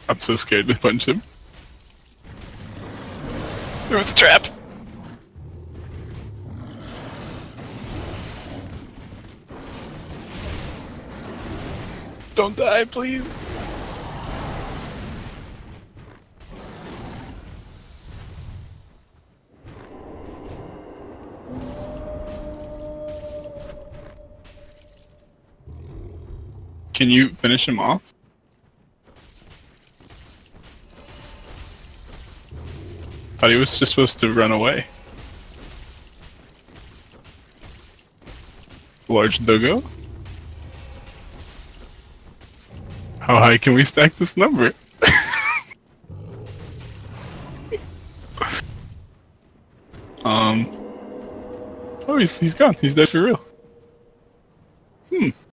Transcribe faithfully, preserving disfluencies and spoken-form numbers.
I'm so scared to punch him. There was a trap! Don't die, please! Can you finish him off? Thought he was just supposed to run away. Large Dogo? How high can we stack this number? um. Oh, he's he's gone. He's dead for real. Hmm.